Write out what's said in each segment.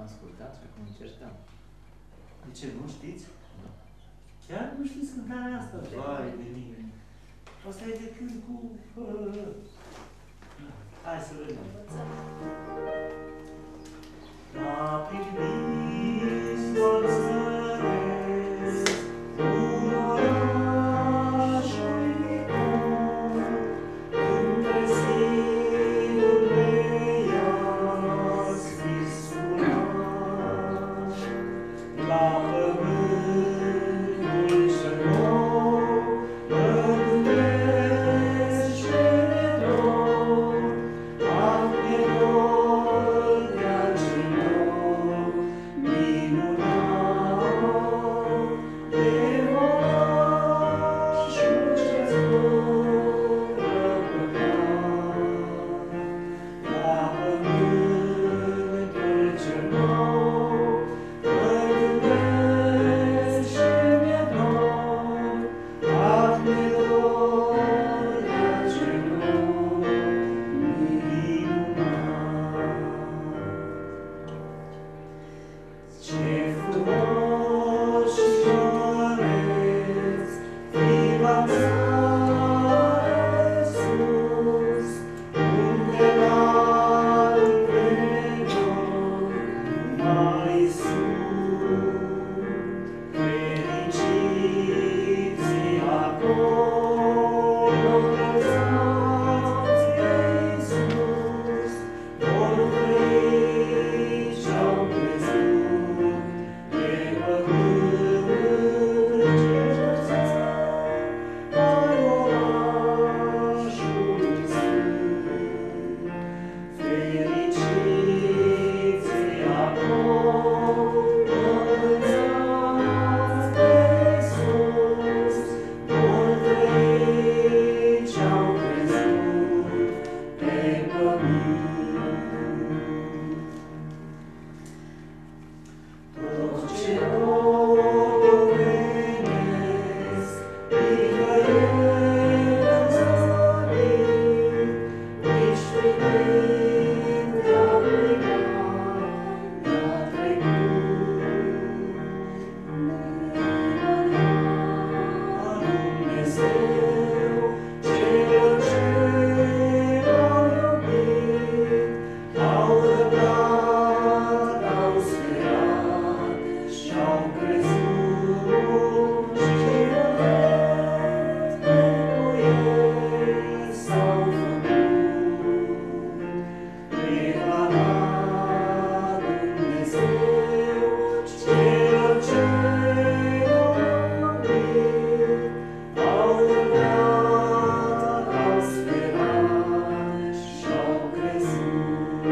ascultat și acum încercăm. De ce, nu știți? Chiar nu știți cântarea asta? Vai de mine! Asta e de când cu... Hai să vedem. La privit soțăresc un oraș uitat, între siul meiaș fiscurat, la pământul cel nou, mă gândesc ce dor, am-e dor de acel minunat, de orașul ce-ți fără păcat. La pământul cel nou, mă gândesc și mi-e dor, am-e dor de acel minunat. Ce frumos și măreț, fiind la țară sus, unde n-ai venit mai sus. Fericiți acolo înălțați pe Iisus, vor trăi și-au crezut pe pământ cel țar, ai orașul sfânt. Fericiți acolo înălțați pe Iisus, vor trăi și-au crezut pe pământ. Tot ce omenesc, nicăieri n-a zărit, nici privind de-a plecat, n-a trecut. A Dumnezeu, celor ce l-au iubit, au răbdat, au sperat și-au crezut și iubesc pentru El s-au făcut. Preharat Dumnezeu, celor ce l-au iubit, au răbdat, au sperat și-au crezut.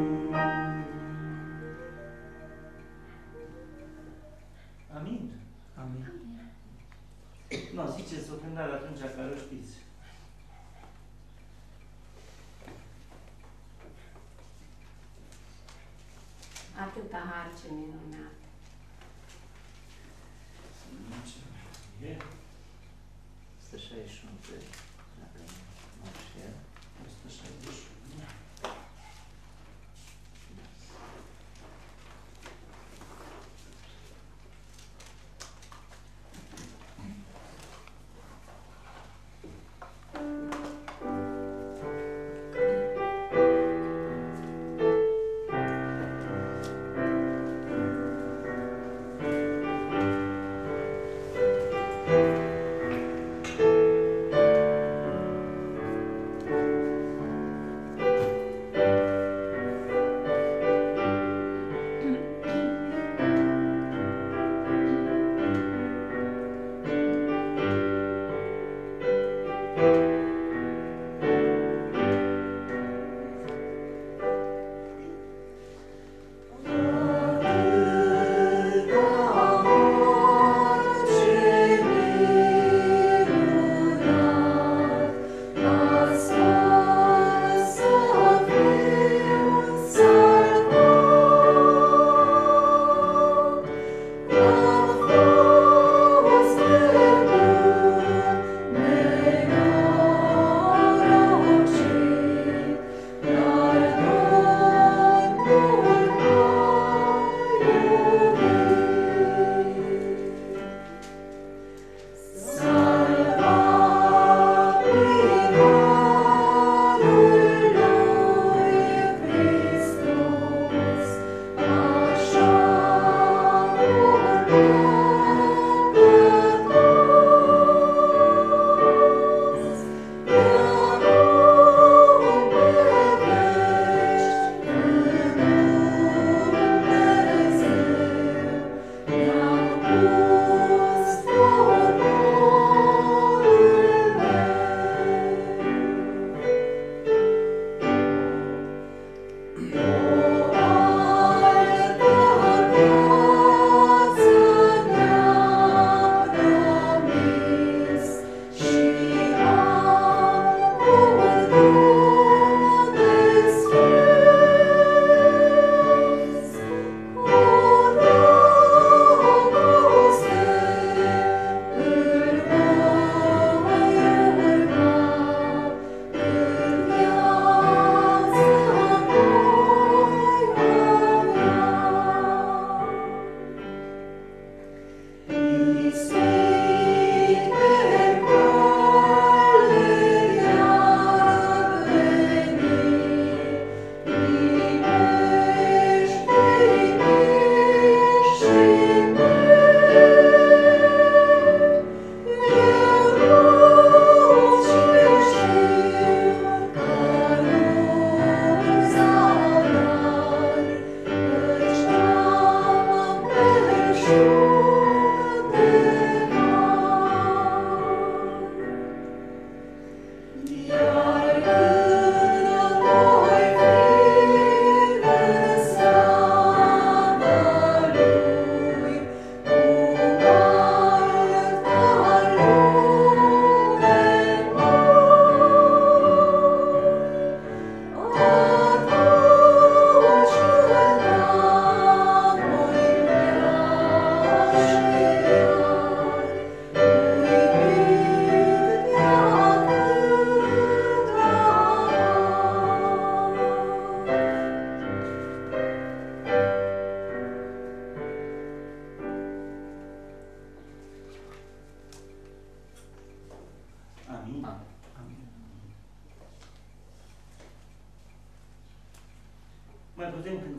Amin. Amin. Nu, ziceți o cântare atunci care o știți. Atâta har ce minunat. E 161 de marșel. 161.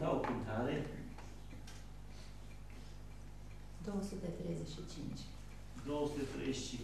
cânta o cântare. 235. 235.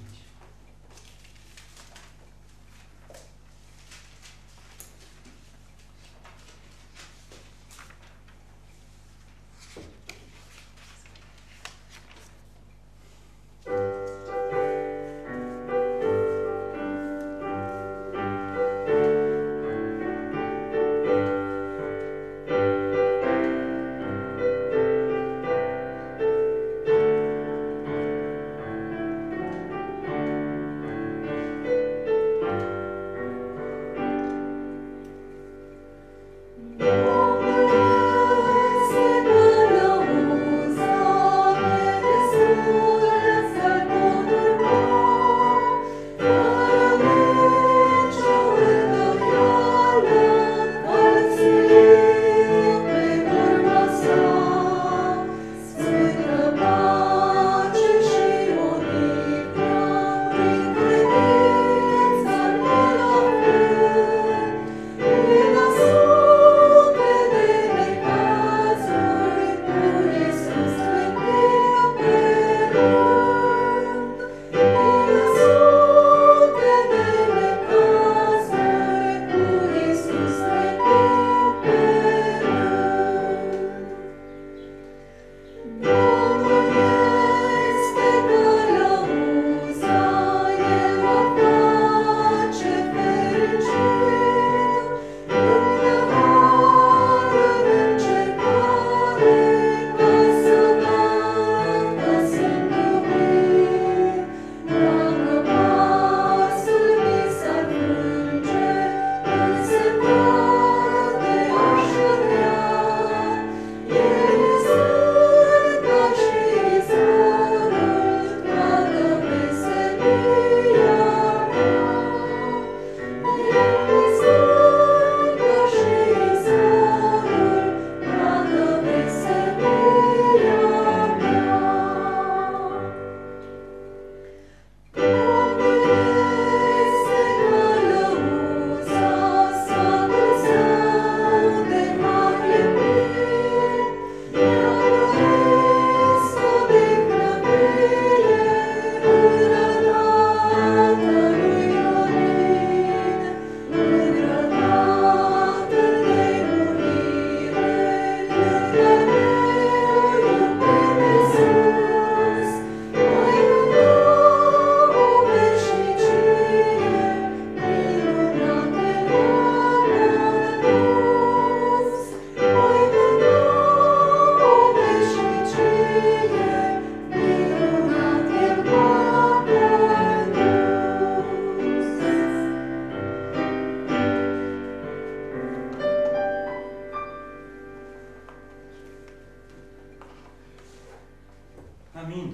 Amin.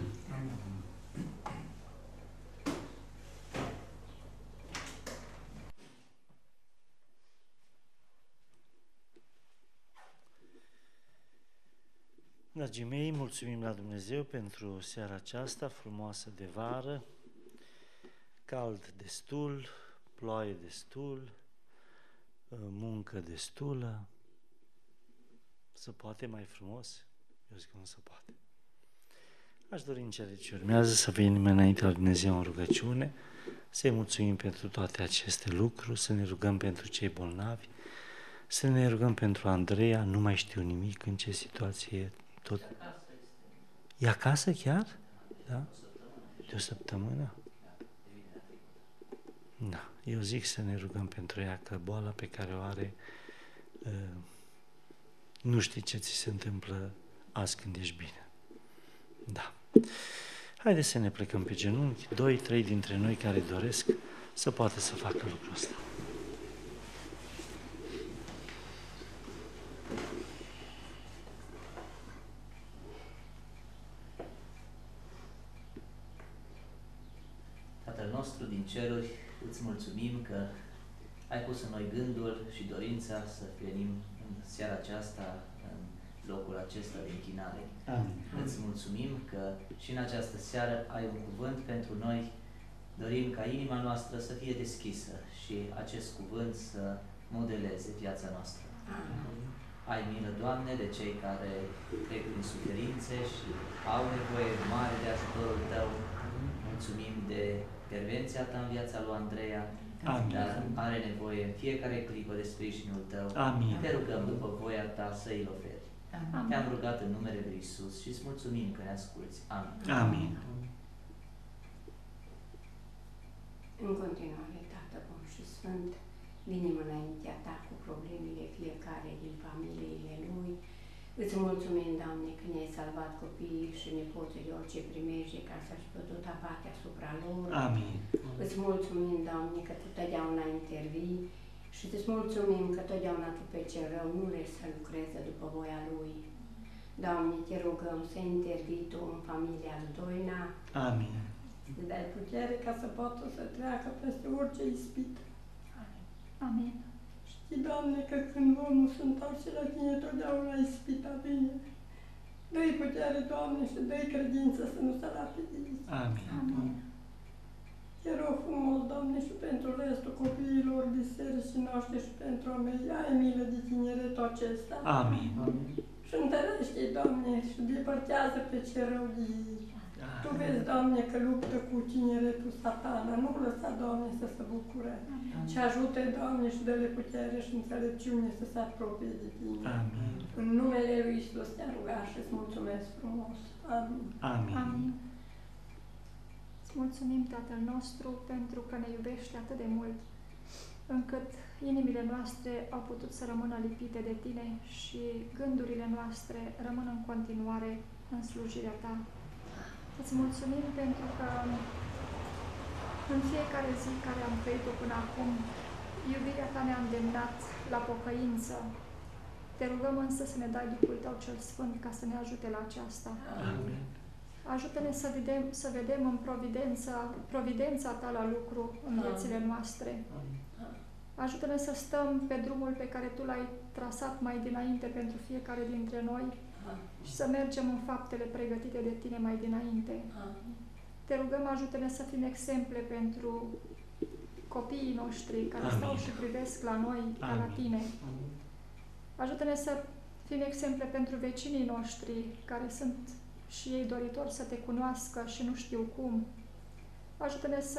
Dragii mei, mulțumim la Dumnezeu pentru seara aceasta frumoasă de vară, cald destul, ploaie destul, muncă destulă. Se poate mai frumos? Eu zic că nu se poate. Aș dori în cele ce urmează să venim înainte la Dumnezeu în rugăciune, să-i mulțumim pentru toate aceste lucruri, să ne rugăm pentru cei bolnavi, să ne rugăm pentru Andreea, nu mai știu nimic în ce situație e tot. E acasă chiar? Da? De o săptămână? Da. Eu zic să ne rugăm pentru ea, că boala pe care o are, nu știi ce ți se întâmplă azi când ești bine. Da. Haideți să ne plecăm pe genunchi, 2-3 dintre noi care doresc să poată să facă lucrul ăsta. Tatăl nostru din ceruri, îți mulțumim că ai pus în noi gândul și dorința să venim în seara aceasta, în locul acesta de închinare. Amin. Îți mulțumim că și în această seară ai un cuvânt pentru noi. Dorim ca inima noastră să fie deschisă și acest cuvânt să modeleze viața noastră. Ai milă, Doamne, de cei care trec prin suferințe și au nevoie mare de ajutorul Tău. Mulțumim de intervenția Ta în viața lui Andreea, dar are nevoie în fiecare clipă de sprijinul Tău. Amin. Te rugăm după voia Ta să îi oferi. Te-am rugat în numele Lui Iisus și îți mulțumim că ne asculți. Amin. Amin. În continuare, Tată Bun și Sfânt, venim înaintea Ta cu problemele fiecare din familiile Lui. Îți mulțumim, Doamne, că ne-ai salvat copiii și nepoții de orice primejde ca să-și putut abate asupra lor. Amin. Îți mulțumim, Doamne, că Tu totdeauna intervii și îți mulțumim că totdeauna Tu pe cel rău nu legi să lucreze după voia Lui. Doamne, Te rugăm să intervii Tu în familia lui Doina. Amin. Să dai putere ca să poată să treacă peste orice ispită. Amin. Știi, Doamne, că când omul se întoarce la Tine, totdeauna ispita vine. Dă-i putere, Doamne, și dă-i credință să nu se lase de zi. Amin. Amin. Te rog frumos, Doamne, și pentru restul copiilor bisericii noștri și pentru a mei, ai milă de tineretul acesta. Amin. Și întărește-i, Doamne, și depărtează pe ce rău de ei. Tu vezi, Doamne, că luptă cu tineretul satana, nu lăsa, Doamne, să se bucure. Și ajută-i, Doamne, și dă-le putere și înțelepciune să se apropie de Tine. Amin. În numele Lui Iisus te-am rugat și îți mulțumesc frumos. Amin. Amin. Amin. Îți mulțumim, Tatăl nostru, pentru că ne iubești atât de mult, încât inimile noastre au putut să rămână lipite de Tine și gândurile noastre rămân în continuare în slujirea Ta. Îți mulțumim pentru că în fiecare zi care am trăit-o până acum, iubirea Ta ne-a îndemnat la pocăință. Te rugăm însă să ne dai Duhul Tău cel Sfânt ca să ne ajute la aceasta. Amin. Ajută-ne să vedem în providența Ta la lucru în viețile noastre. Ajută-ne să stăm pe drumul pe care Tu l-ai trasat mai dinainte pentru fiecare dintre noi și să mergem în faptele pregătite de Tine mai dinainte. Te rugăm, ajută-ne să fim exemple pentru copiii noștri care stau și privesc la noi ca la Tine. Ajută-ne să fim exemple pentru vecinii noștri care sunt și ei doritori să Te cunoască și nu știu cum. Ajută-ne să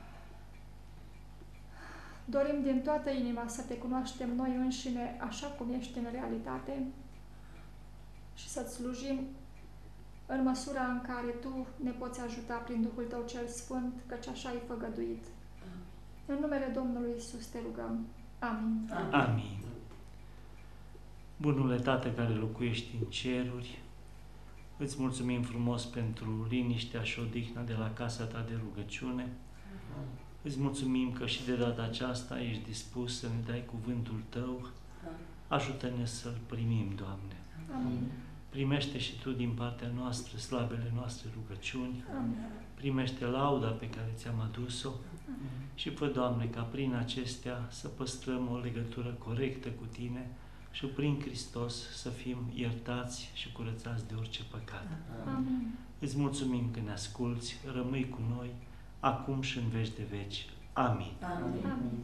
dorim din toată inima să Te cunoaștem noi înșine așa cum ești în realitate și să-Ți slujim în măsura în care Tu ne poți ajuta prin Duhul Tău cel Sfânt, căci așa ai făgăduit. În numele Domnului Iisus te rugăm. Amin. Amin. Bunule Tată care locuiești în ceruri, îți mulțumim frumos pentru liniștea și odihna de la casa Ta de rugăciune. Îți mulțumim că și de data aceasta ești dispus să ne dai cuvântul Tău. Ajută-ne să-L primim, Doamne. Amin. Primește și Tu din partea noastră slabele noastre rugăciuni. Amin. Primește lauda pe care Ți-am adus-o și fă, Doamne, ca prin acestea să păstrăm o legătură corectă cu Tine și prin Hristos să fim iertați și curățați de orice păcat. Amin. Îți mulțumim că ne asculți, rămâi cu noi, acum și în veci de veci. Amin. Amin. Amin.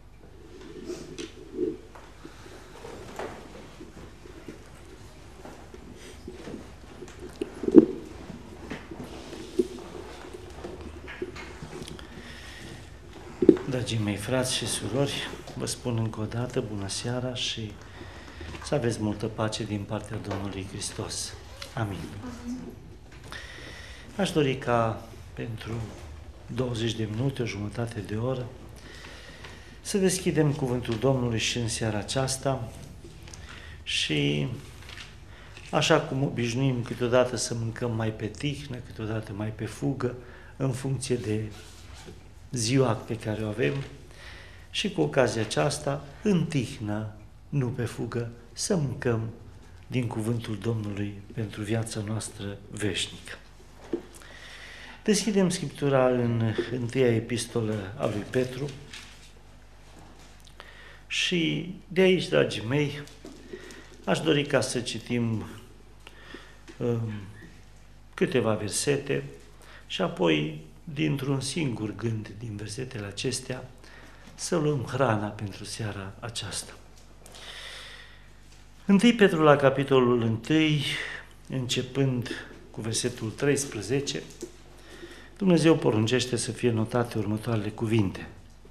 Dragii mei frați și surori, vă spun încă o dată bună seara și să aveți multă pace din partea Domnului Hristos. Amin. Amin. Aș dori ca pentru 20 de minute, o jumătate de oră, să deschidem cuvântul Domnului și în seara aceasta și așa cum obișnuim câteodată să mâncăm mai pe tihnă, câteodată mai pe fugă, în funcție de ziua pe care o avem, și cu ocazia aceasta, în tihnă, nu pe fugă, să mâncăm din cuvântul Domnului pentru viața noastră veșnică. Deschidem Scriptura în întâia epistolă a lui Petru și de aici, dragii mei, aș dori ca să citim câteva versete și apoi, dintr-un singur gând din versetele acestea, să luăm hrana pentru seara aceasta. 1 Petru la capitolul 1, începând cu versetul 13, Dumnezeu poruncește să fie notate următoarele cuvinte.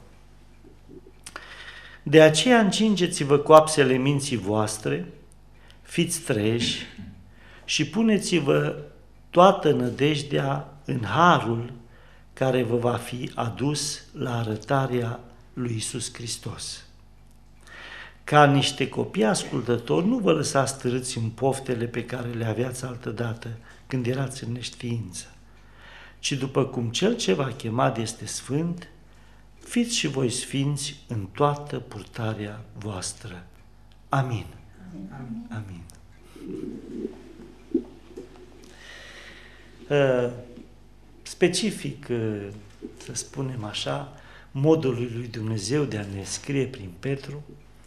De aceea încingeți-vă coapsele minții voastre, fiți treji și puneți-vă toată nădejdea în harul care vă va fi adus la arătarea lui Iisus Hristos. Ca niște copii ascultători, nu vă lăsați târâți în poftele pe care le aveați altădată când erați în neștiință, ci după cum Cel ce v-a chemat este sfânt, fiți și voi sfinți în toată purtarea voastră. Amin. Amin. Amin. Specific, să spunem așa, modului lui Dumnezeu de a ne scrie prin Petru,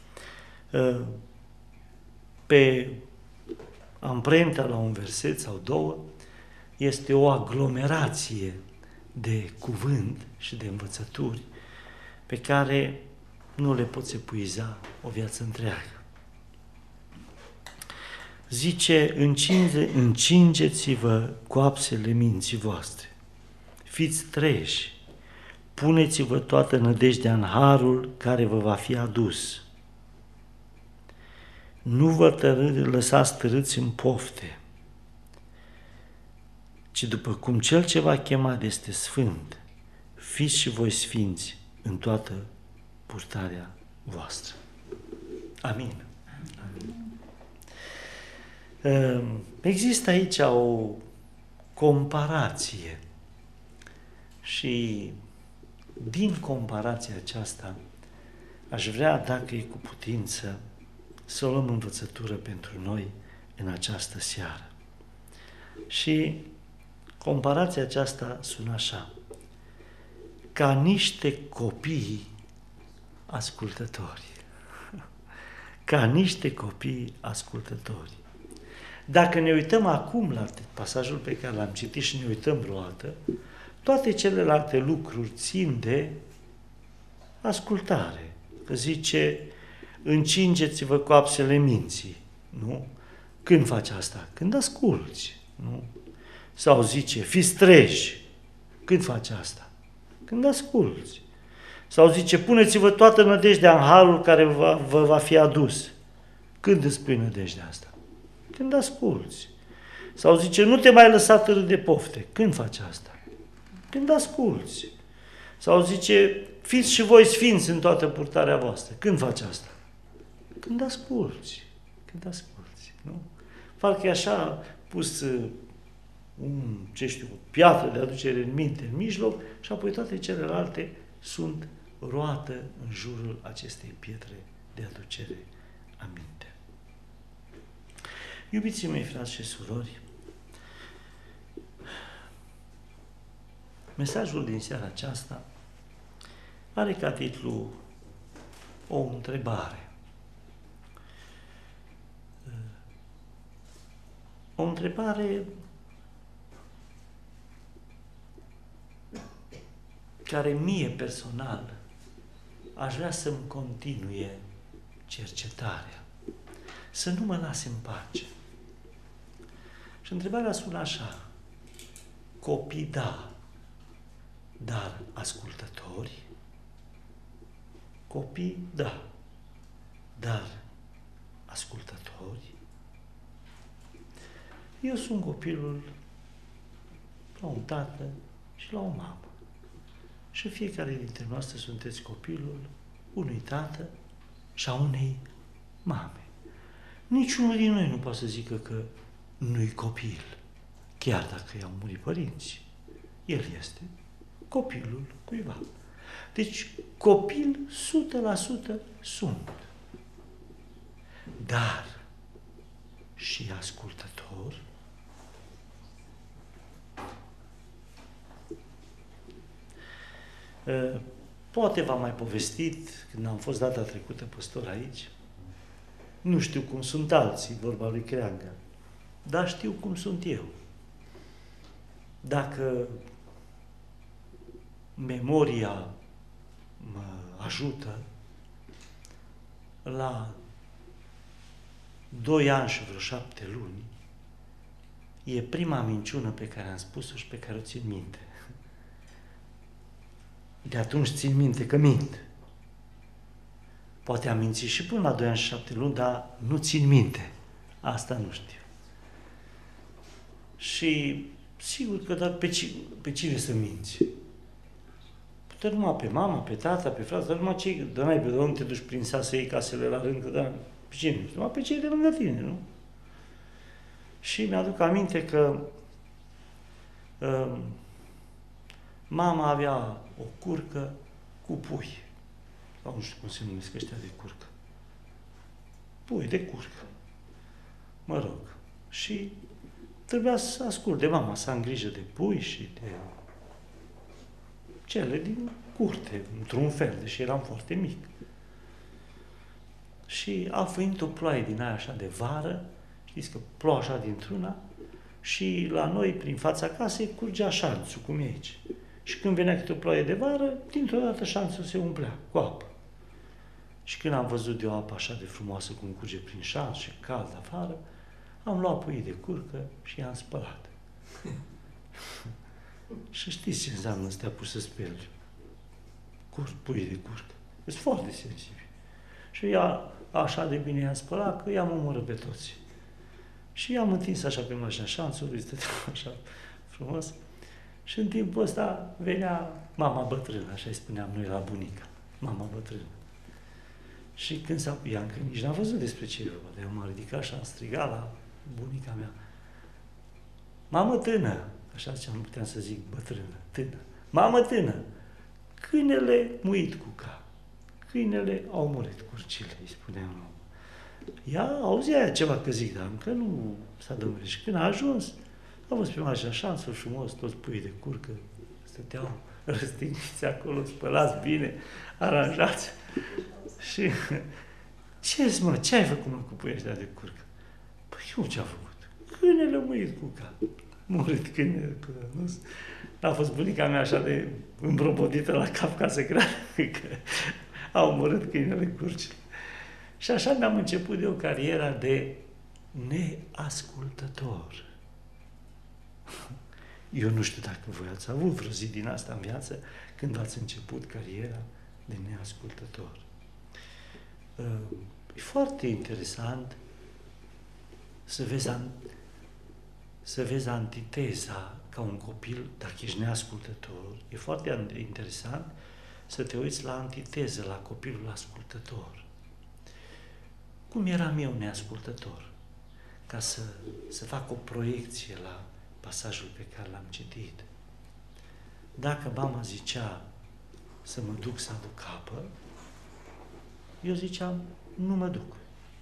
pe amprenta la un verset sau două, este o aglomerație de cuvânt și de învățături pe care nu le poți epuiza o viață întreagă. Zice, încingeți-vă coapsele minții voastre, fiți treji, puneți-vă toată nădejdea în harul care vă va fi adus. Nu vă lăsați târâți în pofte, ci după cum Cel ce v-a chemat este sfânt, fiți și voi sfinți în toată purtarea voastră. Amin. Amin. Există aici o comparație și din comparația aceasta aș vrea, dacă e cu putință, să luăm învățătură pentru noi în această seară. Și comparația aceasta sună așa: ca niște copii ascultători. Ca niște copii ascultători. Dacă ne uităm acum la pasajul pe care l-am citit și ne uităm vreodată, toate celelalte lucruri țin de ascultare. Că zice, încingeți-vă coapsele minții, nu? Când faci asta? Când asculți, nu? Sau zice, fiți treji. Când faci asta? Când asculți. Sau zice, puneți-vă toată nădejdea în harul care vă va fi adus. Când îți pui nădejdea asta? Când asculți. Sau zice, nu te mai lăsa târât de pofte. Când faci asta? Când asculți. Sau zice, fiți și voi sfinți în toată purtarea voastră. Când faci asta? Când asculți. Când asculți. Nu? Parcă e așa pus o piatră de aducere în minte în mijloc și apoi toate celelalte sunt roată în jurul acestei pietre de aducere aminte. Iubiții mei, frați și surori, mesajul din seara aceasta are ca titlu o întrebare. O întrebare care mie personal aș vrea să-mi continue cercetarea, să nu mă lase în pace. Și întrebarea sună așa: copii da, dar ascultători? Copii da, dar ascultători? Eu sunt copilul la un tată și la o mamă. Și fiecare dintre noastre sunteți copilul unui tată și a unei mame. Niciunul din noi nu poate să zică că nu-i copil, chiar dacă i-au murit părinți. El este copilul cuiva. Deci, copil 100% sunt. Dar și ascultător? Poate v-am mai povestit, când am fost data trecută păstor aici, nu știu cum sunt alții, vorba lui Creangă, dar știu cum sunt eu. Dacă memoria mă ajută, la 2 ani și vreo 7 luni, e prima minciună pe care am spus-o și pe care o țin minte. De atunci țin minte că mint. Poate am mințit și până la 2 ani și 7 luni, dar nu țin minte. Asta nu știu. Și sigur că dar pe cine să minți? Dar numai pe mama, pe tata, pe frate, dar numai cei, dar n-ai pe unde te duci prin sat să iei casele la rând, că da, pe cine? Numai pe cei de lângă tine, nu? Și mi-aduc aminte că mama avea o curcă cu pui. Sau nu știu cum se numesc ăștia de curcă. Pui de curcă. Mă rog. Și trebuia să ascult de mama, să am grijă de pui și de cele din curte, într-un fel, deși eram foarte mic. Și a venit o ploaie din aia așa de vară, știți că ploua așa dintr-una, și la noi, prin fața casei, curgea șanțul, cum e aici. Și când venea câte o ploaie de vară, dintr-o dată șanțul se umplea cu apă. Și când am văzut de o apă așa de frumoasă cum curge prin șanț și cald afară, am luat puii de curcă și i-am spălat. Și știți ce înseamnă să te apuci să speli puii de curcă. Sunt foarte sensibili. Și ea așa de bine i-am spălat că i-am omorât pe toți. Și i-am întins așa pe mașina șanțului, stăteam așa frumos. Și în timpul ăsta venea mama bătrână, așa îi spuneam noi la bunica, mama bătrână. Și când ea încă nici n-a văzut despre ce e vorba, dar eu m-am ridicat și am strigat la bunica mea. Mamă tână, așa ziceam, nu puteam să zic bătrână, tână. Mamă tână, câinele muit cu cap, câinele au murit curcile, îi spuneam. Ea auzea ceva că zic, dar încă nu s-a dămurit. Și când a ajuns, a văzut pe mașina șanțul frumos, toți puii de curcă, stăteau răstigniți acolo, spălați bine, aranjați. Și ce ai făcut, mă, cu puii ăștia de curcă? Păi eu ce-am făcut? Câinele murit cu cap. Murit câinele cu cap. Nu? A fost bunica mea așa de îmbrobodită la cap ca să creadă că au murit câinele curcile. Și așa mi-am început eu cariera de neascultător. Eu nu știu dacă voi ați avut vreo zi din asta în viață când ați început cariera de neascultător. E foarte interesant să vezi antiteza ca un copil, dacă ești neascultător. E foarte interesant să te uiți la antiteză, la copilul ascultător. Cum eram eu neascultător? Ca să fac o proiecție la pasajul pe care l-am citit. Dacă mama zicea să mă duc să aduc apă, eu ziceam, nu mă duc.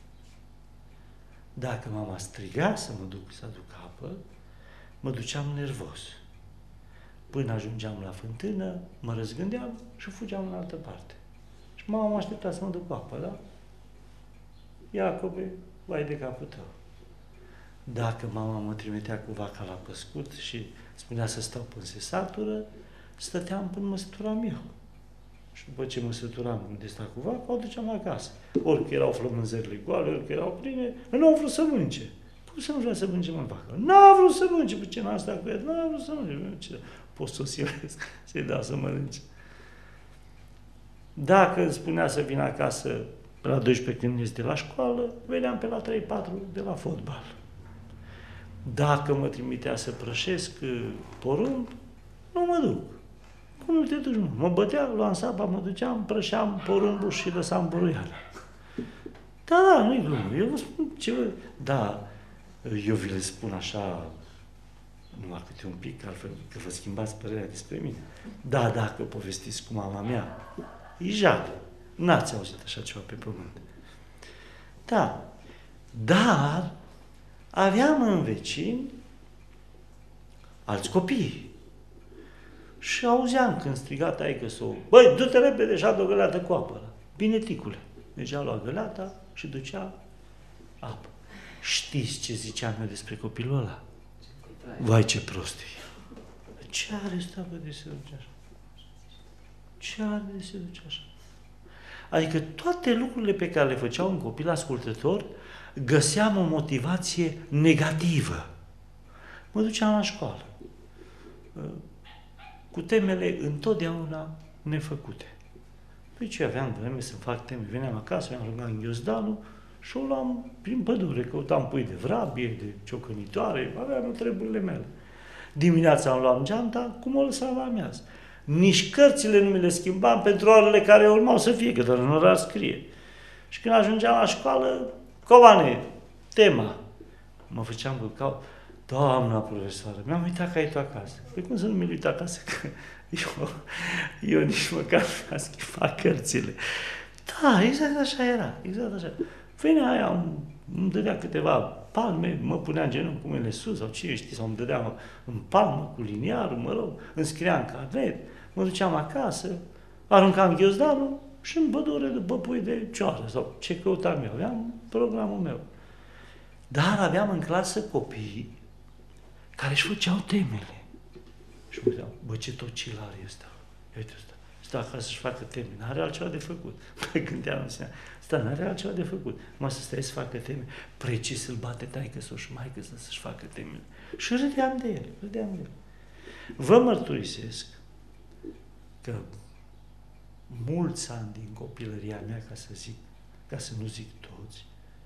Dacă mama striga să mă duc să aduc apă, mă duceam nervos. Până ajungeam la fântână, mă răzgândeam și fugeam în altă parte. Și mama mă aștepta să mă duc cu apă, da? Iacobe, vai de capul tău. Dacă mama mă trimitea cu vaca la păscut și spunea să stau până se satură, stăteam până mă săturam eu. Și după ce mă săturam de sta cu vaca, o duceam acasă. Ori că erau flămânzările goale, ori că erau pline, nu au vrut să mănânce. Cum să nu vrea să mănânce mă vaca? N-a vrut să mănânce, pe ce n-a stat cu ea, n-a vrut să mănânce. Poți să o silesc, să-i dau să mănânce. Dacă îmi spunea să vin acasă la 12 când este la școală, veneam pe la 3-4 de la fotbal. Dacă mă trimitea să prășesc porumb, nu mă duc. Cum nu te duci, mă? Mă bătea, luam sapa, mă duceam, prășeam porumbul și lăsam buruiala. Da, nu-i glumă. Eu vă spun ce vă... Da, eu vi le spun așa, numai câte un pic, altfel că vă schimbați părerea despre mine. Da, dacă povestiți cu mama mea, e jale. N-ați auzit așa ceva pe pământ. Da, dar aveam în vecini alți copii. Și auzeam când striga taică-s-o, băi, du-te repede și adu o găleată cu apă. Bine, ticule. Mergea lua găleata și ducea apă. Știți ce ziceam eu despre copilul ăla? Vai, ce prost e. Ce are ăsta, bă, de se duce așa? Ce are de se duce așa? Adică toate lucrurile pe care le făceau un copil ascultător, găseam o motivație negativă. Mă duceam la școală, cu temele întotdeauna nefăcute. Păi ce aveam vreme să fac teme? Veneam acasă, mi-am rugat în ghiozdanul și o luam prin pădure, căutam pui de vrabie, de ciocănitoare, aveam treburile mele. Dimineața îmi luam geanta, cum o lăsam la amiază. Nici cărțile nu mi le schimbam pentru orele care urmau să fie, că doar în orar scrie. Și când ajungeam la școală, Covane, tema. Mă făceam căcau. Doamna profesoară, mi-am uitat caietul acasă. Păi cum să nu mi-l uit acasă? Că eu nici măcar mi-am schimbat cărțile. Da, exact așa era, exact așa. Venea aia, îmi dădea câteva palme, mă punea în genunchi cu mâinile sus, sau cine știe, sau îmi dădea în palmă cu liniarul, mă rog, îmi scria în carnet, mă duceam acasă, aruncam ghiozdanul și în pădure după pui de cioară, sau ce căutam eu, aveam programul meu. Dar aveam în clasă copii care își făceau temele. Și mă gândeam, bă, ce tocilar e ăsta? Uite ăsta, stă acasă să-și facă teme, n-are altceva de făcut. Mă gândeam, ăsta n-are altceva de făcut. Mă să stai să facă teme, precis îl bate taică-s-o și maică-s să-și facă temele. Și râdeam de ele, râdeam de ele. Vă mărturisesc că mulți ani din copilăria mea, ca să nu zic toți,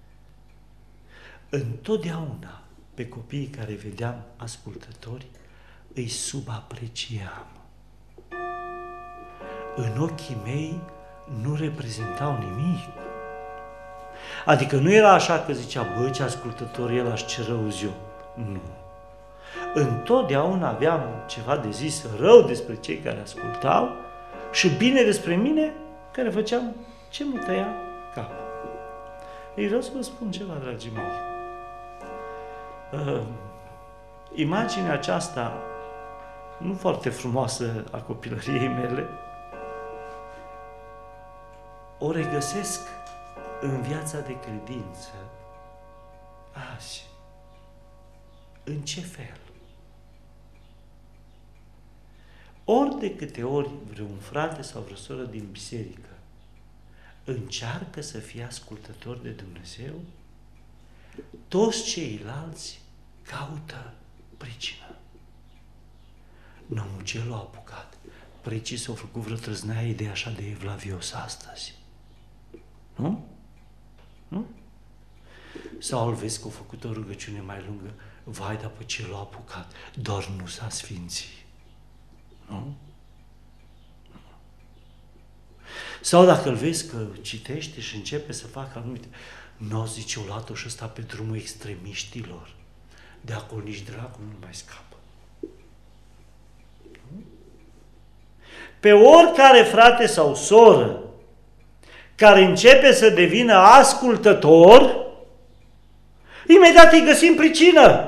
întotdeauna pe copiii care vedeam ascultători, îi subapreciam. În ochii mei nu reprezentau nimic. Adică nu era așa că zicea, bă, ce ascultător el, aș ce rău eu. Nu. Întotdeauna aveam ceva de zis rău despre cei care ascultau și bine despre mine, care făceam ce mă tăia capul. Ei, vreau să vă spun ceva, dragii mei. Imaginea aceasta, nu foarte frumoasă a copilăriei mele, o regăsesc în viața de credință azi. În ce fel? Ori de câte ori vreun frate sau vreo soră din biserică încearcă să fie ascultător de Dumnezeu, toți ceilalți caută pricină. Nămucelul a apucat. Precis s-au făcut vreo trăznaie de așa de evlavios astăzi. Nu? Nu? Sau îl vezi că au făcut o rugăciune mai lungă. Vai, dar pe ce l-a apucat? Doar nu s-a sfințit. Nu? Sau dacă îl vezi că citește și începe să facă anumite... Nu zice, o luat-o și ăsta pe drumul extremiștilor. De acolo nici dracu nu mai scapă. Pe oricare frate sau soră care începe să devină ascultător, imediat îi găsim pricină.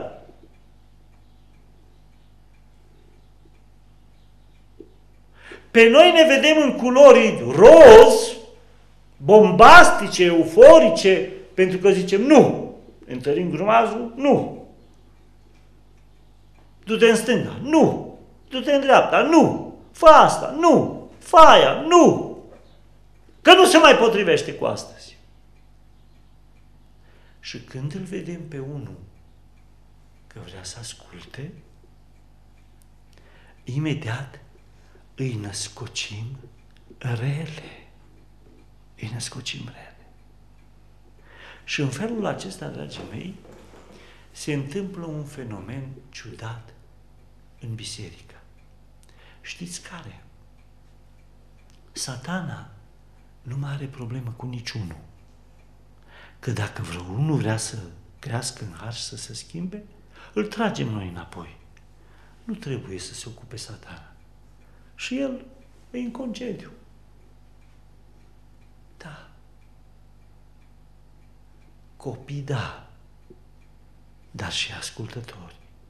Pe noi ne vedem în culori roz, bombastice, euforice, pentru că zicem nu. Întărim grumazul? Nu. Du-te în stânga? Nu. Du-te în dreapta? Nu. Fă asta? Nu. Fă aia? Nu. Că nu se mai potrivește cu astăzi. Și când îl vedem pe unul că vrea să asculte, imediat îi născocim rele. Îi născocim rele. Și în felul acesta, dragii mei, se întâmplă un fenomen ciudat în biserică. Știți care? Satana nu mai are problemă cu niciunul. Că dacă vreunul vrea să crească în har și să se schimbe, îl tragem noi înapoi. Nu trebuie să se ocupe Satana. Și el e în concediu. Da. Copii, da. Dar și ascultători.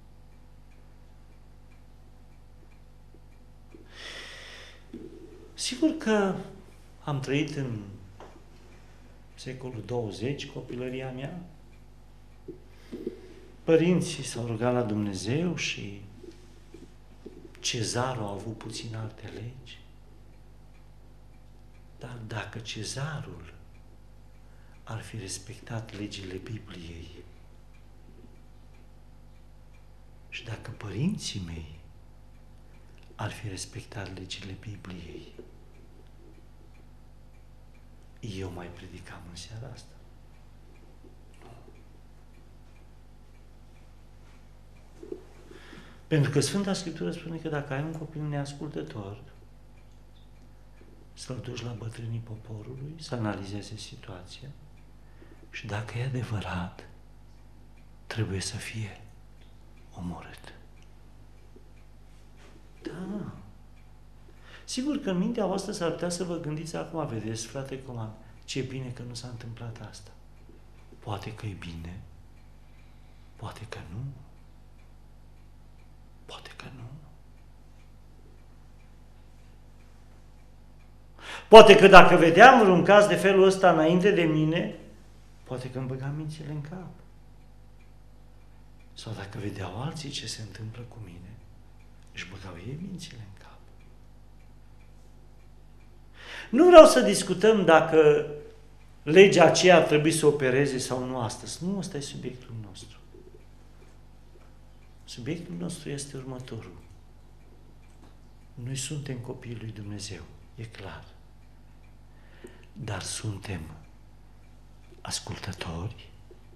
Sigur că am trăit în secolul 20, copilăria mea. Părinții s-au rugat la Dumnezeu și Cezarul a avut puțin alte legi. Dar dacă cezarul ar fi respectat legile Bibliei și dacă părinții mei ar fi respectat legile Bibliei, eu mai predicam în seara asta. Nu. Pentru că Sfânta Scriptură spune că dacă ai un copil neascultător, să-l duci la bătrânii poporului, să analizeze situația și dacă e adevărat, trebuie să fie omorât. Da. Sigur că în mintea voastră s-ar putea să vă gândiți acum, vedeți, frate Coman, ce bine că nu s-a întâmplat asta. Poate că e bine, poate că nu, poate că nu. Poate că dacă vedeam vreun caz de felul ăsta înainte de mine, poate că îmi băgam mințile în cap. Sau dacă vedeau alții ce se întâmplă cu mine, își băgau ei mințile în cap. Nu vreau să discutăm dacă legea aceea ar trebui să opereze sau nu astăzi. Nu, ăsta e subiectul nostru. Subiectul nostru este următorul. Noi suntem copiii lui Dumnezeu, e clar. Dar suntem ascultători.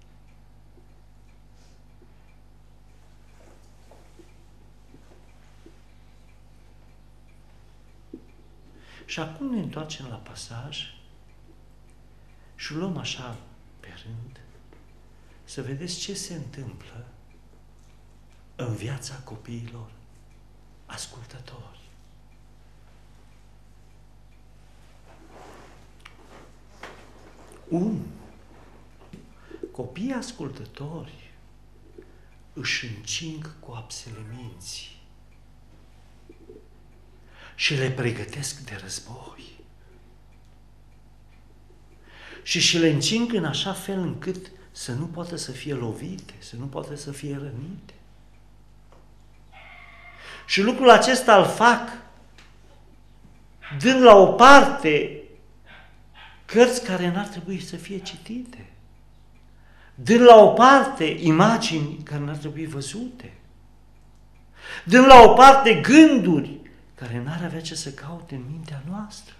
Și acum ne întoarcem la pasaj și luăm așa pe rând să vedeți ce se întâmplă în viața copiilor ascultători. Copiii ascultători își încing coapsele minții și le pregătesc de război. Și le încing în așa fel încât să nu poată să fie lovite, să nu poată să fie rănite. Și lucrul acesta îl fac dând la o parte cărți care n-ar trebui să fie citite, dând la o parte imagini care n-ar trebui văzute, dând la o parte gânduri care n-ar avea ce să caute în mintea noastră.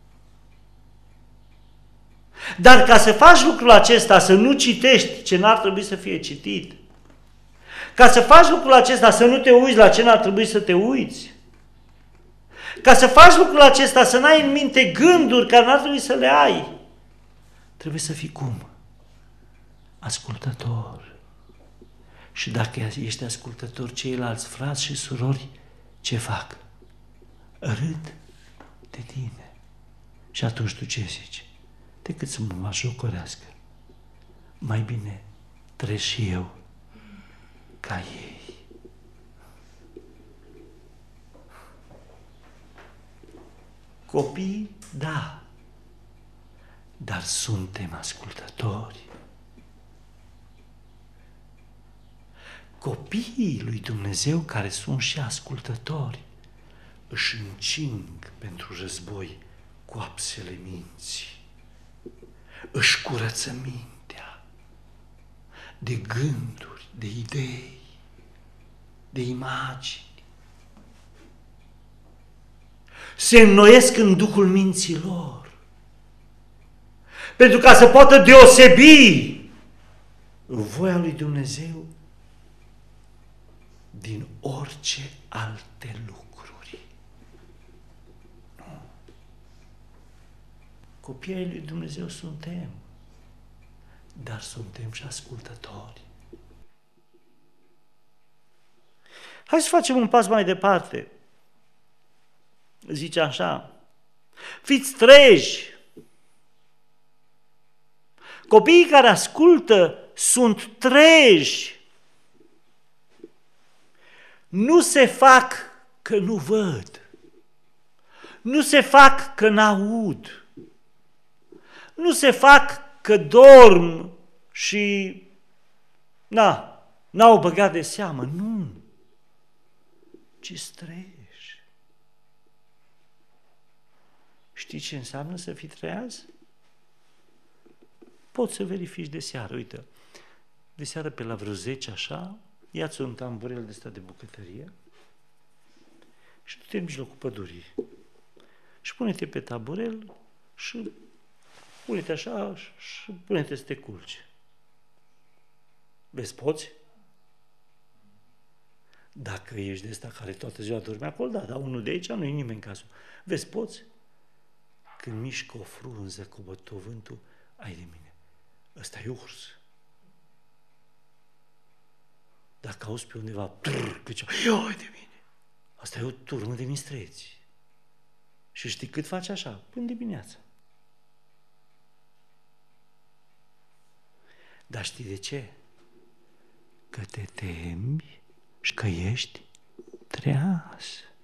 Dar ca să faci lucrul acesta, să nu citești ce n-ar trebui să fie citit, ca să faci lucrul acesta, să nu te uiți la ce n-ar trebui să te uiți, ca să faci lucrul acesta, să n-ai în minte gânduri care n-ar trebui să le ai, trebuie să fii cum? Ascultător. Și dacă ești ascultător, ceilalți frați și surori, ce fac? Râd de tine. Și atunci tu ce zici? Decât să mă jocorească, mai bine trec și eu ca ei. Copii, da, dar suntem ascultători. Copiii lui Dumnezeu care sunt și ascultători își încing pentru război coapsele minții, își curăță mintea de gânduri, de idei, de imagini. Se înnoiesc în duhul minții lor, pentru ca să poată deosebi voia lui Dumnezeu din orice alte lucruri. Nu. Copiii lui Dumnezeu suntem, dar suntem și ascultători. Hai să facem un pas mai departe. Zice așa, fiți treji. Copiii care ascultă sunt treji. Nu se fac că nu văd. Nu se fac că n-aud. Nu se fac că dorm și n-au băgat de seamă. Nu. Ci treji. Știi ce înseamnă să fii treaz? Poți să verifici de seară. Uite, de seară pe la vreo 10 așa, ia-ți un tamburel de ăsta de bucătărie și du-te în mijlocul pădurii. Și pune-te pe taburel și pune-te așa și pune-te să te culci. Vezi, poți? Dacă ești de ăsta care toată ziua dorme acolo, da, dar unul de aici nu e nimeni în cazul. Vezi, poți? Când mișcă o frunză cu bătovântul, ai de mine. Ăsta e urs. Dacă auzi pe undeva, ai de mine. Asta e o turmă de mistreți. Și știi cât faci așa? Până dimineața. Dar știi de ce? Că te temi și că ești treaz.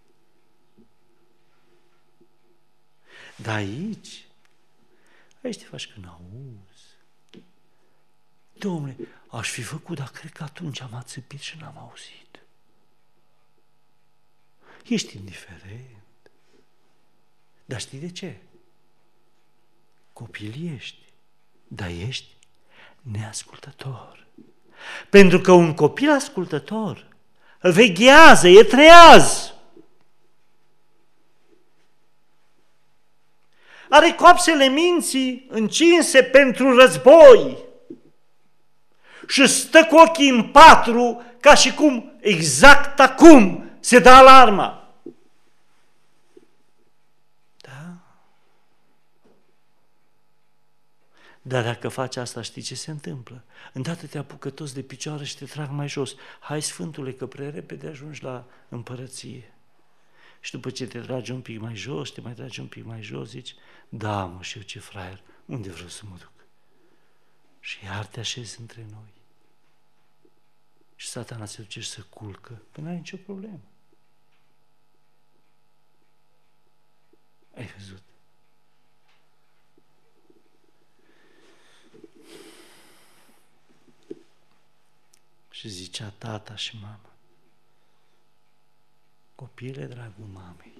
Dar aici te faci când auzi. Dom'le, aș fi făcut, dar cred că atunci am ațăpit și n-am auzit. Ești indiferent. Dar știi de ce? Copil ești, dar ești neascultător. Pentru că un copil ascultător veghează, e treaz. Are coapsele minții încinse pentru război și stă cu ochii în patru ca și cum exact acum se dă alarma. Da? Dar dacă faci asta, știi ce se întâmplă? Îndată te apucă toți de picioare și te trag mai jos. Hai, Sfântule, că prea repede ajungi la împărăție. Și după ce te tragi un pic mai jos, te mai tragi un pic mai jos, zici, da, mă, și eu ce fraier, unde vreau să mă duc? Și iar te așezi între noi. Și Satana se duce și să culcă, că n-ai nicio problemă. Ai văzut? Și zicea tata și mama, copile, dragul mamei,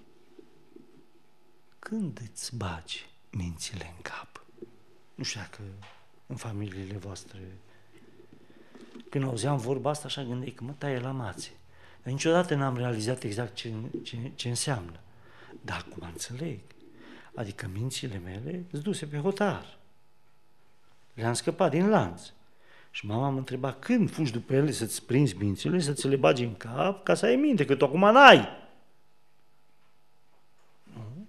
când îți bagi mințile în cap? Nu știu dacă în familiile voastre, când auzeam vorba asta, așa gândeai că mă taie la mațe. Dar niciodată n-am realizat exact ce înseamnă. Dar acum înțeleg. Adică mințile mele îți duse pe hotar. Le-am scăpat din lanț. Și mama mă întreba, când fugi după ele să-ți prinzi mințile, să ți le bagi în cap, ca să ai minte, că tu acum n-ai. Nu?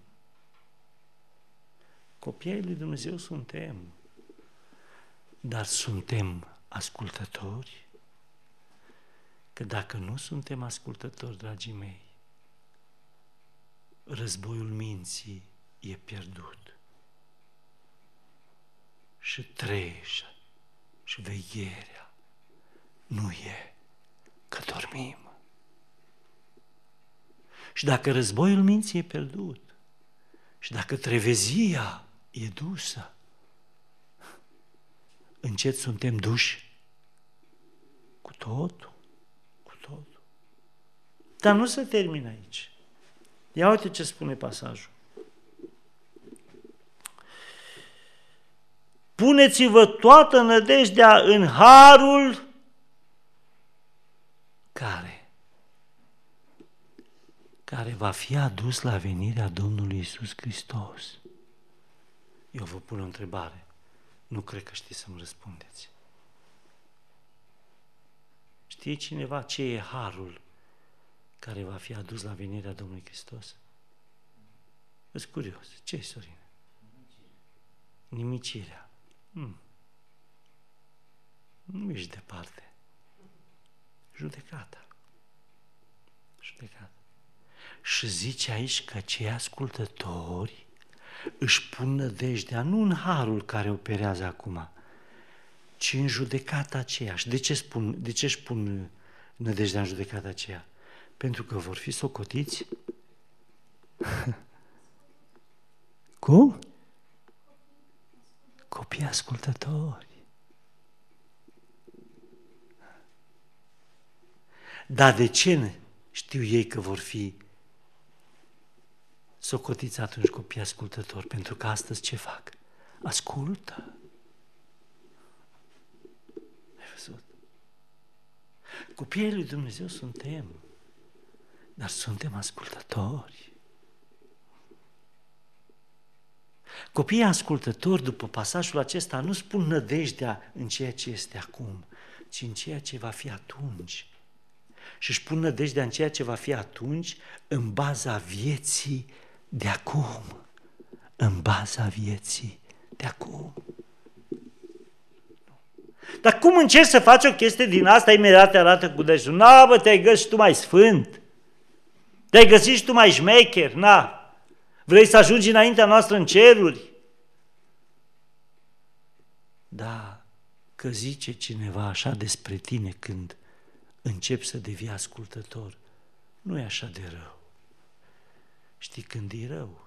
Copiii lui Dumnezeu suntem, dar suntem ascultători? Că dacă nu suntem ascultători, dragii mei, războiul minții e pierdut. Și treja și vegherea nu e, că dormim. Și dacă războiul minții e pierdut și dacă trevezia e dusă, încet suntem duși cu totul. Dar nu se termină aici. Ia uite ce spune pasajul. Puneți-vă toată nădejdea în harul care va fi adus la venirea Domnului Iisus Hristos. Eu vă pun o întrebare. Nu cred că știți să-mi răspundeți. Știe cineva ce e harul care va fi adus la venirea Domnului Hristos? Ești curios. Ce-i, Sorine? Nimicirea. Nu ești departe. Judecata. Și zice aici că cei ascultători își pun nădejdea nu în harul care operează acum, ci în judecata aceea. Și de ce își pun nădejdea în judecata aceea? Pentru că vor fi socotiți? Cum? Copii ascultători. Dar de ce știu ei că vor fi socotiți atunci copii ascultători, pentru că astăzi ce fac? Ascultă. Ai văzut? Copiii lui Dumnezeu suntem, dar suntem ascultători. Copiii ascultători, după pasajul acesta, nu spun nădejdea în ceea ce este acum, ci în ceea ce va fi atunci. Și își pun nădejdea în ceea ce va fi atunci în baza vieții de acum. În baza vieții de acum. Dar cum încerci să faci o chestie din asta, imediat te arată cu degetul. Na, bă, te-ai găsit tu mai sfânt. Te-ai găsit și tu mai șmecher, na. Vrei să ajungi înaintea noastră în ceruri? Da, că zice cineva așa despre tine când începi să devii ascultător. Nu e așa de rău. Știi când e rău?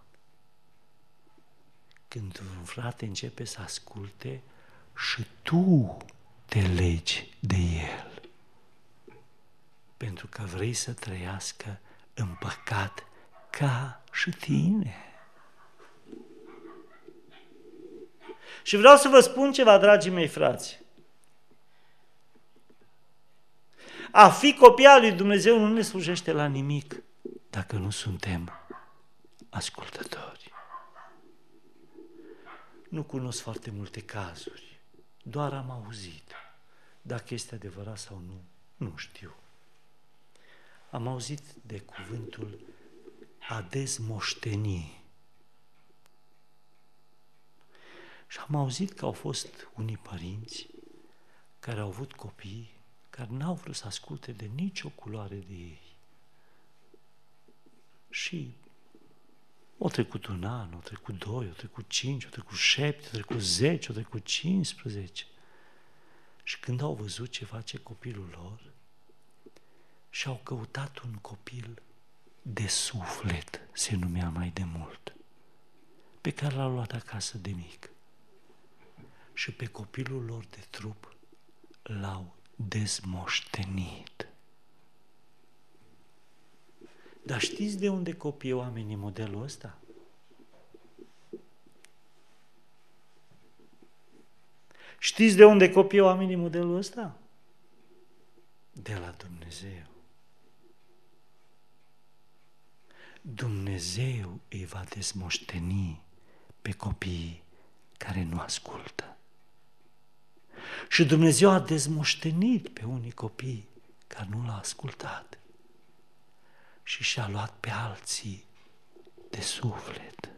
Când un frate începe să asculte și tu te legi de el. Pentru că vrei să trăiască în păcat ca și tine. Și vreau să vă spun ceva, dragii mei frați. A fi copii al lui Dumnezeu nu ne slujește la nimic dacă nu suntem ascultători. Nu cunosc foarte multe cazuri, doar am auzit. Dacă este adevărat sau nu, nu știu. Am auzit de cuvântul a dezmoșteni. Și am auzit că au fost unii părinți care au avut copii care n-au vrut să asculte de nicio culoare de ei. Și au trecut un an, au trecut 2, au trecut 5, au trecut 7, au trecut 10, au trecut 15. Și când au văzut ce face copilul lor, și-au căutat un copil de suflet, se numea mai de mult, pe care l-au luat acasă de mic. Și pe copilul lor de trup l-au dezmoștenit. Dar știți de unde copie oamenii modelul ăsta? Știți de unde copie oamenii modelul ăsta? De la Dumnezeu. Dumnezeu îi va dezmoșteni pe copiii care nu ascultă. Și Dumnezeu a dezmoștenit pe unii copii care nu l-au ascultat și și-a luat pe alții de suflet.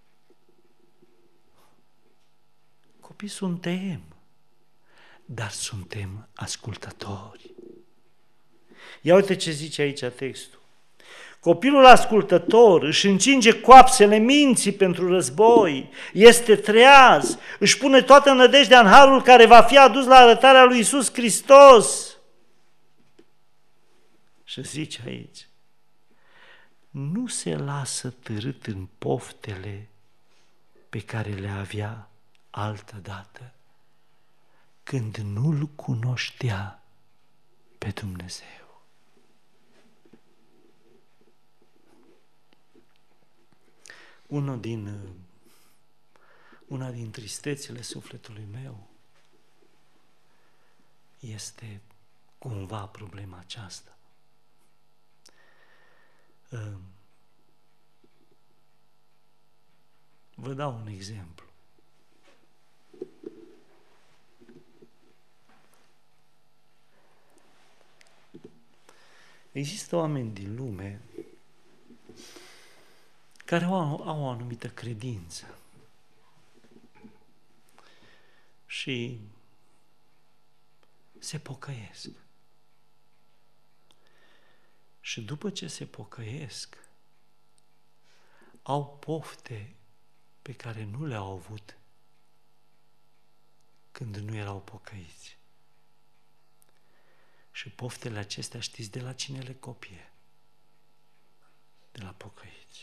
Copii suntem, dar suntem ascultători. Ia uite ce zice aici textul. Copilul ascultător își încinge coapsele minții pentru război, este treaz, își pune toată nădejdea în harul care va fi adus la arătarea lui Iisus Hristos. Și zice aici, nu se lasă târât în poftele pe care le avea altădată, când nu-L cunoștea pe Dumnezeu. Una din tristețile sufletului meu este cumva problema aceasta. Vă dau un exemplu. Există oameni din lume care au o anumită credință și se pocăiesc. Și după ce se pocăiesc, au pofte pe care nu le-au avut când nu erau pocăiți. Și poftele acestea știți de la cine le copie? De la pocăiți.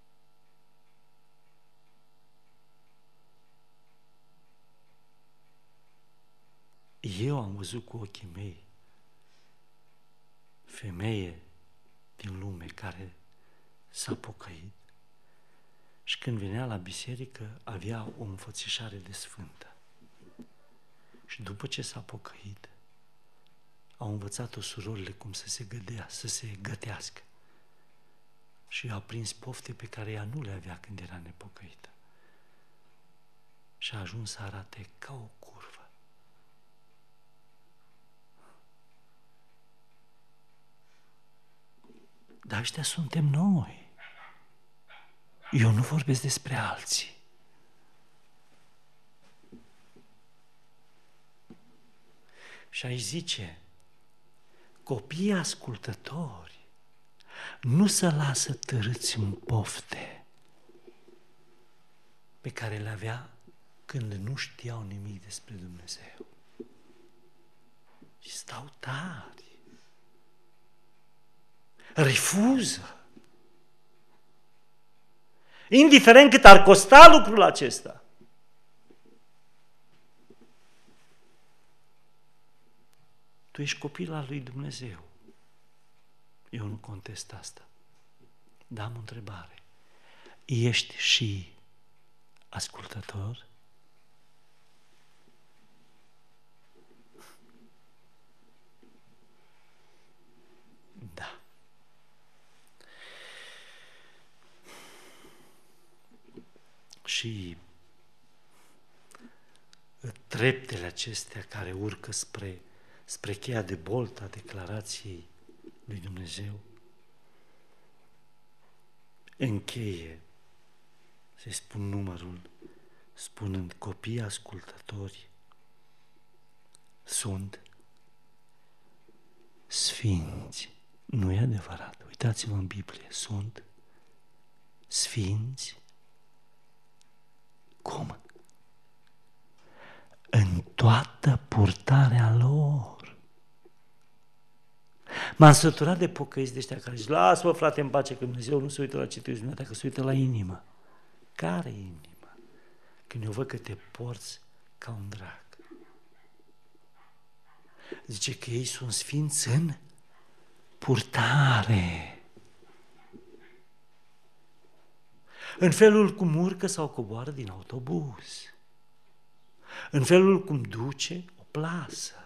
Eu am văzut cu ochii mei femeie din lume care s-a pocăit Și când venea la biserică, avea o înfățișare de sfântă. Și după ce s-a pocăit, au învățat-o surorile cum să se gătească. Și a prins pofte pe care ea nu le avea când era nepocăită. Și a ajuns să arate ca o curvă. Dar ăștia suntem noi. Eu nu vorbesc despre alții. Și aici zice, copiii ascultători nu se lasă târâți în pofte pe care le avea când nu știau nimic despre Dumnezeu. Și stau tari. Refuză. Indiferent cât ar costa lucrul acesta. Tu ești copil al lui Dumnezeu. Eu nu contest asta. Dar am o întrebare. Ești și ascultător? Da. Și treptele acestea care urcă spre cheia de boltă a declarației lui Dumnezeu încheie, să-i spun numărul, spunând copiii ascultători sunt sfinți. Nu e adevărat. Uitați-vă în Biblie. Sunt sfinți. Cum? În toată purtarea lor. M-am săturat de pocăiți de ăștia care zic, lasă-mă frate în pace, că Dumnezeu nu se uită la ce te uiți dumneata, că se uită la inimă. Care inimă? Când eu văd că te porți ca un drac. Zice că ei sunt sfinți în purtare. În felul cum urcă sau coboară din autobuz. În felul cum duce o plasă.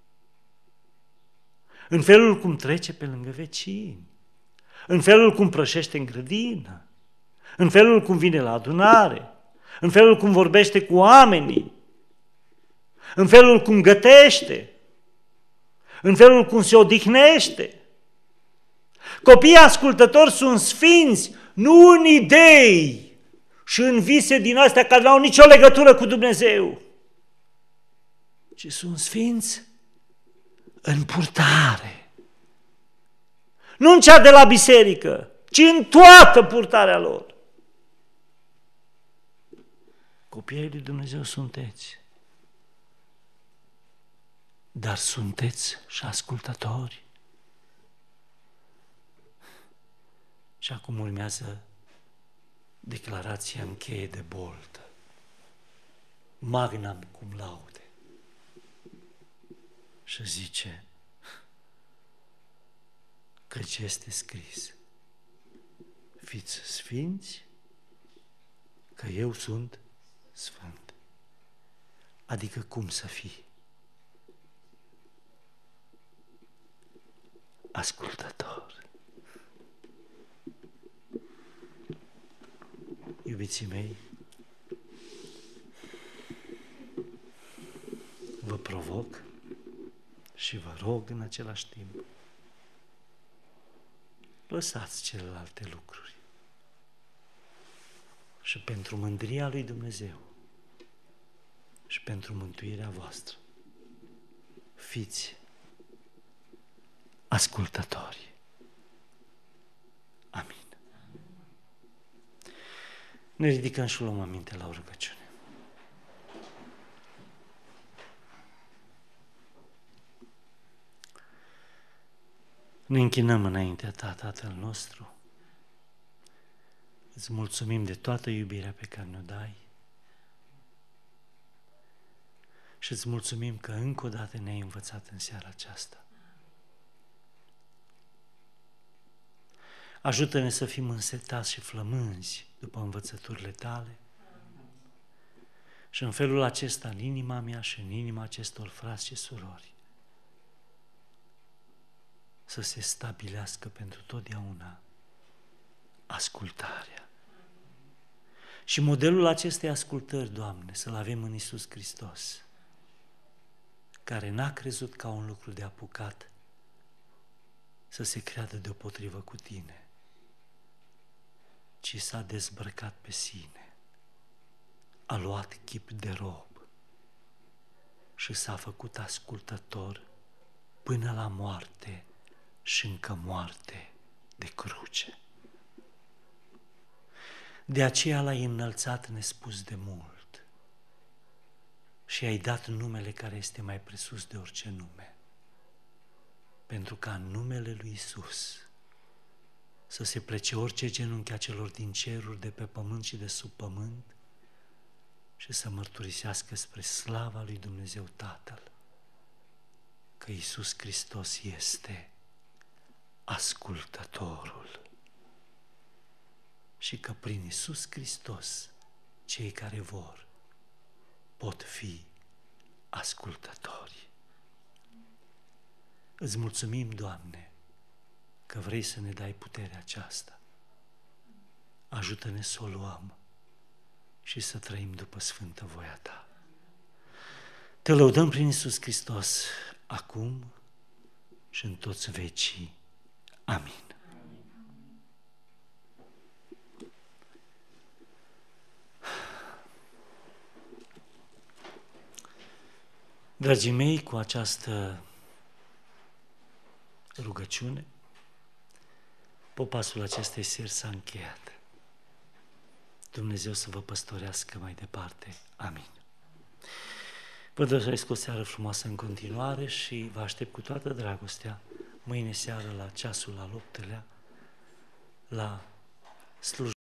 În felul cum trece pe lângă vecini. În felul cum prășește în grădină. În felul cum vine la adunare. În felul cum vorbește cu oamenii. În felul cum gătește. În felul cum se odihnește. Copiii ascultători sunt sfinți, nu în idei și în vise din astea care nu au nicio legătură cu Dumnezeu, ci sunt sfinți în purtare. Nu în cea de la biserică, ci în toată purtarea lor. Copiii lui Dumnezeu sunteți, dar sunteți și ascultători. Și acum urmează declarația în cheie de boltă. Magnam cum laude. Și zice, căci este scris, fiți sfinți, că eu sunt sfânt. Adică cum să fii? Ascultător. Iubiții mei, vă provoc și vă rog în același timp, lăsați celelalte lucruri și pentru mândria lui Dumnezeu și pentru mântuirea voastră fiți ascultători. Amin. Ne ridicăm și luăm aminte la o rugăciune. Ne închinăm înaintea Ta, Tatăl nostru. Îți mulțumim de toată iubirea pe care ne-o dai și îți mulțumim că încă o dată ne-ai învățat în seara aceasta. Ajută-ne să fim însetați și flămânzi după învățăturile Tale. Și în felul acesta, în inima mea și în inima acestor frați și surori, să se stabilească pentru totdeauna ascultarea. Și modelul acestei ascultări, Doamne, să-L avem în Iisus Hristos, care n-a crezut ca un lucru de apucat să se creadă deopotrivă cu Tine, ci s-a dezbrăcat pe sine, a luat chip de rob și s-a făcut ascultător până la moarte și încă moarte de cruce. De aceea L-ai înălțat nespus de mult și I-ai dat numele care este mai presus de orice nume, pentru ca în numele lui Iisus să se plece orice genunchi a celor din ceruri, de pe pământ și de sub pământ și să mărturisească spre slava lui Dumnezeu Tatăl că Iisus Hristos este ascultătorul și că prin Iisus Hristos cei care vor pot fi ascultători. Îți mulțumim, Doamne, că vrei să ne dai puterea aceasta. Ajută-ne să o luăm și să trăim după sfântă voia Ta. Te lăudăm prin Iisus Hristos, acum și în toți vecii. Amin. Dragii mei, cu această rugăciune, popasul acestei seri s-a încheiat. Dumnezeu să vă păstorească mai departe. Amin. Vă doresc o seară frumoasă în continuare și vă aștept cu toată dragostea mâine seară la ceasul al 8-lea la slujbă.